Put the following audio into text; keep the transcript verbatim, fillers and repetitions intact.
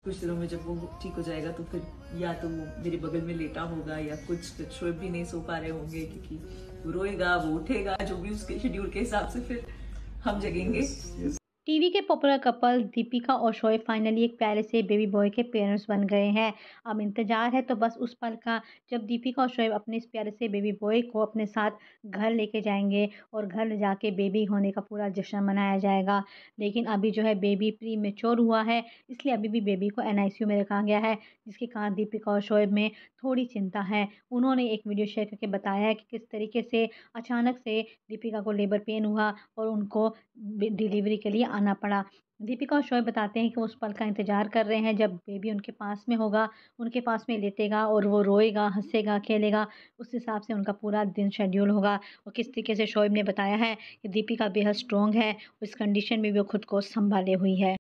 कुछ दिनों में जब वो ठीक हो जाएगा तो फिर या तो वो मेरे बगल में लेटा होगा या कुछ, फिर शोएब भी नहीं सो पा रहे होंगे क्योंकि वो रोएगा, वो उठेगा, जो भी उसके शेड्यूल के हिसाब से फिर हम जगेंगे। yes, yes. टीवी के पॉपुलर कपल दीपिका और शोएब फाइनली एक प्यारे से बेबी बॉय के पेरेंट्स बन गए हैं। अब इंतजार है तो बस उस पल का जब दीपिका और शोएब अपने इस प्यारे से बेबी बॉय को अपने साथ घर लेके जाएंगे और घर ले जाके बेबी होने का पूरा जश्न मनाया जाएगा। लेकिन अभी जो है बेबी प्री मेच्योर हुआ है, इसलिए अभी भी बेबी को एनआईसीयू में रखा गया है, जिसके कारण दीपिका और शोएब में थोड़ी चिंता है। उन्होंने एक वीडियो शेयर करके बताया है कि किस तरीके से अचानक से दीपिका को लेबर पेन हुआ और उनको डिलीवरी के लिए आना पड़ा। दीपिका और शोएब बताते हैं कि वो उस पल का इंतज़ार कर रहे हैं जब बेबी उनके पास में होगा, उनके पास में लेटेगा और वो रोएगा, हँसेगा, खेलेगा। उस हिसाब से उनका पूरा दिन शेड्यूल होगा। और किस तरीके से शोएब ने बताया है कि दीपिका बेहद स्ट्रॉन्ग है, इस कंडीशन में भी वो खुद को सँभाले हुई है।